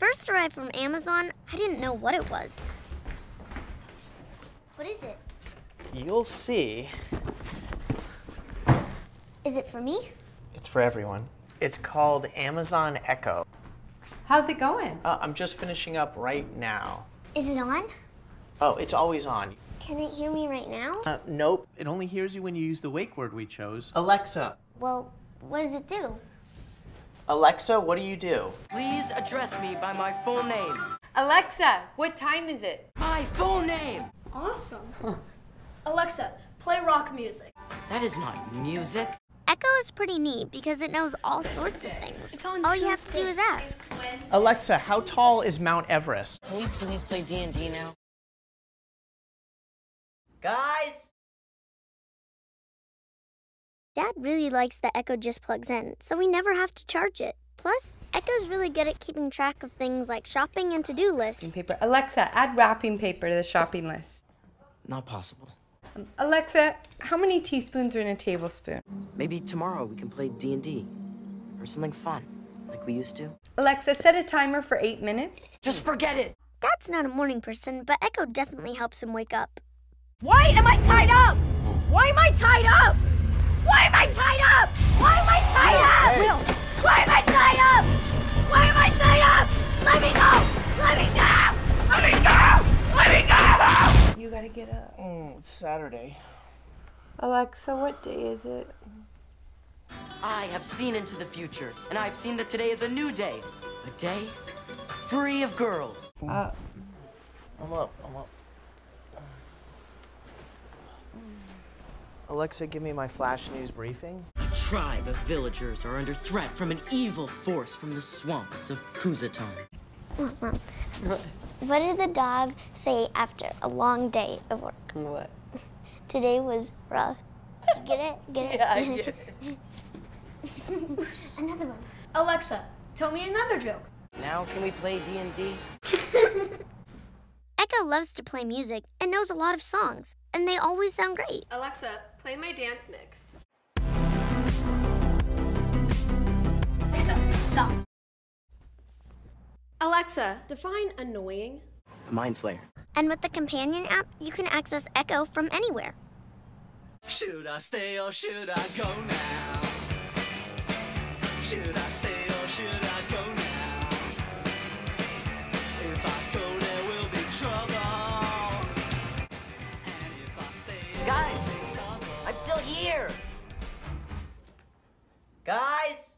first arrived from Amazon, I didn't know what it was. What is it? You'll see. Is it for me? It's for everyone. It's called Amazon Echo. How's it going? I'm just finishing up right now. Is it on? Oh, it's always on. Can it hear me right now? Nope. It only hears you when you use the wake word we chose. Alexa. Well, what does it do? Alexa, what do you do? Please address me by my full name. Alexa, what time is it? My full name! Awesome. Alexa, play rock music. That is not music. Echo is pretty neat because it knows all sorts of things. It's on All you have to do is ask. Alexa, how tall is Mount Everest? Can we please play D&D now? Guys! Dad really likes that Echo just plugs in, so we never have to charge it. Plus, Echo's really good at keeping track of things like shopping and to-do lists. Wrapping paper. Alexa, add wrapping paper to the shopping list. Not possible. Alexa, how many teaspoons are in a tablespoon? Maybe tomorrow we can play D&D. Or something fun, like we used to. Alexa, set a timer for 8 minutes. Just forget it! Dad's not a morning person, but Echo definitely helps him wake up. Why am I tied up? Why am I tied up? Why am I tied up? Why am I tied up? Hey. Why am I tied up? Why am I tied up? Let me go! Let me go! Let me go! Let me go! You gotta get up. It's Saturday. Alexa, what day is it? I have seen into the future, and I've seen that today is a new day. A day free of girls. I'm up. Alexa, give me my flash news briefing. A tribe of villagers are under threat from an evil force from the swamps of Kuzatan. Mom, what did the dog say after a long day of work? What? Today was rough. Did you get it? Get it? Yeah, I get it. Another one. Alexa, tell me another joke. Now can we play D&D? Echo loves to play music and knows a lot of songs, and they always sound great. Alexa, play my dance mix. Alexa, stop. Alexa, define annoying. A mind flayer. And with the companion app, you can access Echo from anywhere. Should I stay or should I go now? Should I stay or should I go now? If I go, there will be trouble. And if I stay, Guys, I'm still here. Guys!